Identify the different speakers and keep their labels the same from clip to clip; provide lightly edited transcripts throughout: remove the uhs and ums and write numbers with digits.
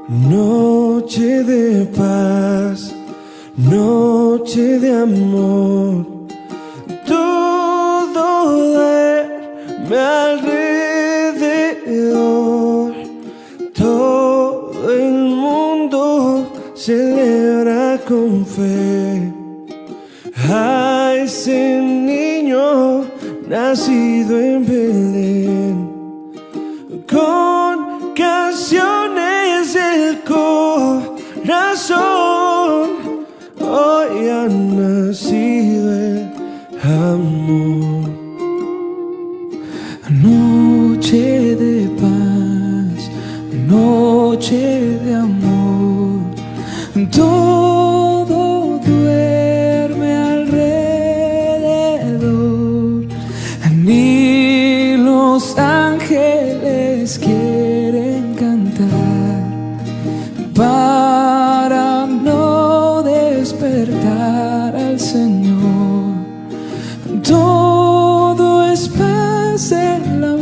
Speaker 1: Noche de paz, noche de amor, todo duerme alrededor, todo el mundo celebra con fe a ese niño nacido en Belén, con canciones del corazón. Hoy ha nacido el amor.
Speaker 2: Noche de paz, noche de amor, todo duerme alrededor, ni los ángeles quieren cantar para no despertar al Señor. Todo es paz en la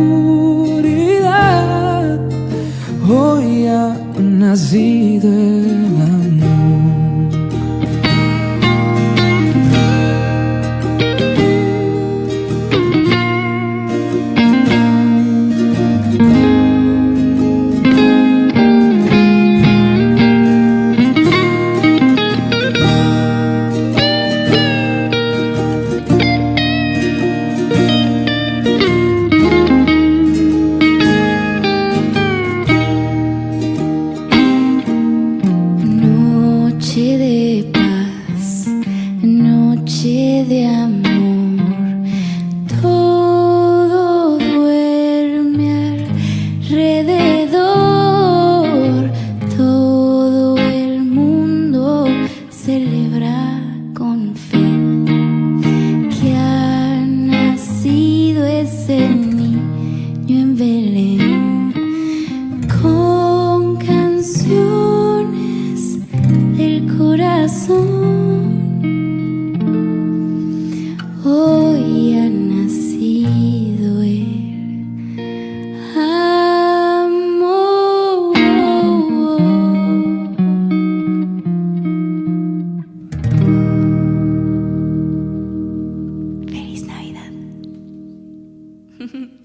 Speaker 2: oscuridad. Hoy ha nacido el amor.
Speaker 3: Noche de paz, noche de amor, todo duerme alrededor, todo el mundo celebra con fe que ha nacido ese niño en Belén, con canciones del corazón. Hoy ha nacido el amor. Feliz Navidad.